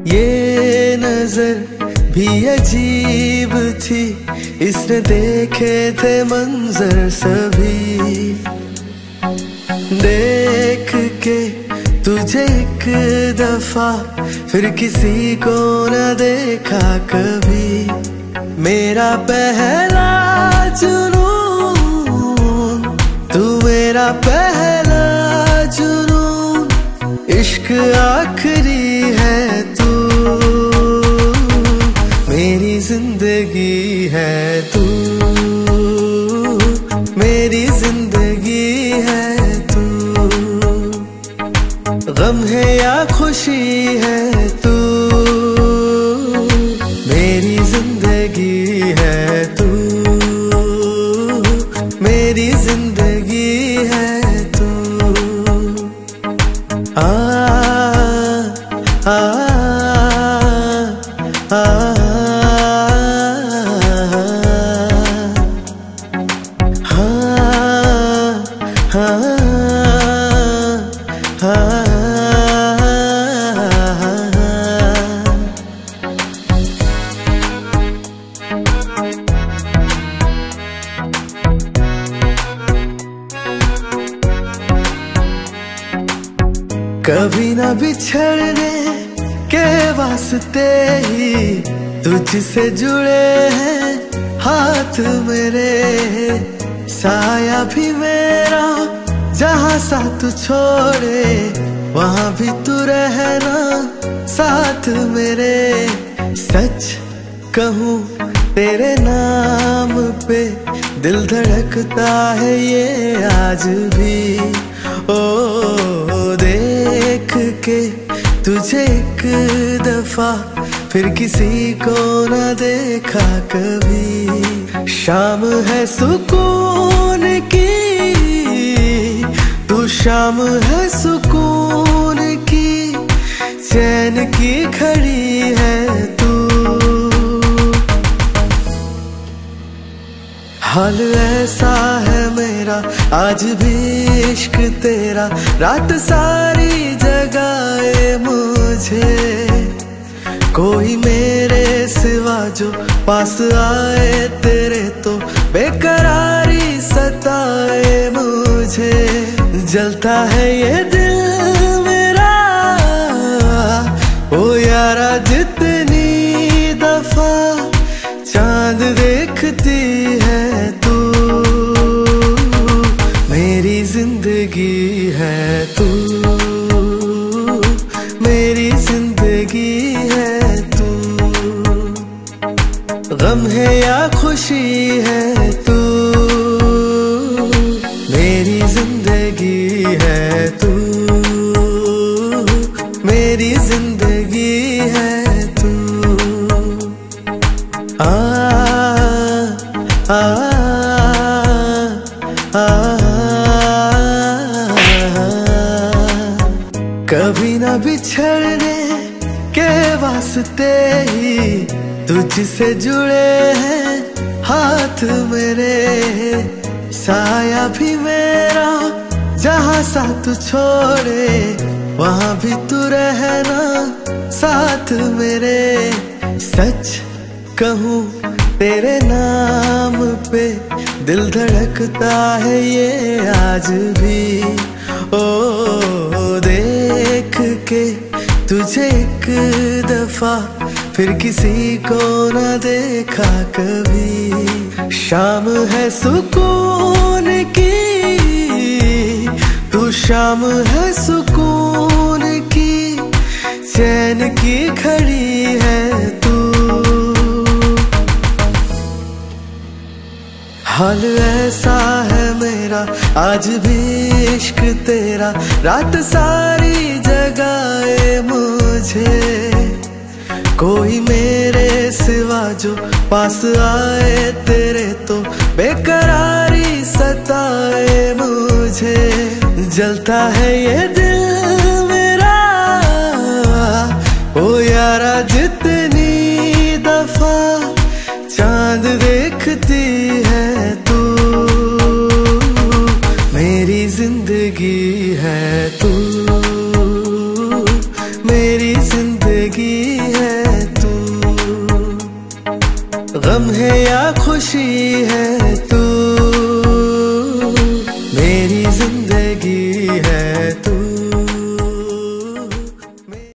ये नजर भी अजीब थी, इसने देखे थे मंजर सभी। देख के तुझे एक दफा फिर किसी को न देखा कभी। मेरा पहला जुनून तू, मेरा पहला जुनून, इश्क आखिरी है तू। मेरी जिंदगी है तू, मेरी जिंदगी है तू। गम है या खुशी है तू, मेरी जिंदगी है तू, मेरी जिंदगी है तू। आ आ आ, कभी ना बिछड़ने के वास्ते ही तुझसे जुड़े हैं हाथ मेरे। साया भी मेरा जहाँ साथ छोड़े, वहाँ भी तू रहना साथ मेरे। सच कहूँ तेरे नाम पे दिल धड़कता है ये आज भी। ओ देख के तुझे एक दफा फिर किसी को न देखा कभी। शाम है सुकून की, तू शाम है सुकून की, चैन की खड़ी है तू। हाल ऐसा है मेरा आज भी इश्क तेरा, रात सारी जगाए मुझे। कोई मेरे सिवा जो पास आए तेरे, तो बेकरारी सताए मुझे। जलता है ये दिल मेरा ओ यारा, जितनी दफा चांद देखती है तू। मेरी जिंदगी है तू, मेरी जिंदगी है तू। गम है या खुशी है तू, मेरी जिंदगी है तू, मेरी जिंदगी है तू। आ आ आ, कभी ना बिछड़ने के वास्ते ही तुझसे जुड़े हैं हाथ मेरे। साया भी मेरा जहाँ साथ छोड़े, वहाँ भी तू रहना साथ मेरे। सच कहूँ तेरे नाम पे दिल धड़कता है ये आज भी। ओ देख के तुझे एक दफा फिर किसी को न देखा कभी। शाम है सुकून की, तू शाम है सुकून की, चैन की खड़ी है तू। हाल ऐसा है मेरा आज भी इश्क तेरा, रात सारी जगाए मुझे। कोई मेरे सिवा जो पास आए तेरे, तो बेकरारी सताए मुझे। जलता है ये दिल मेरा ओ यारा, जितनी दफा चांद देखती है तू। मेरी जिंदगी है तू, मेरी जिंदगी है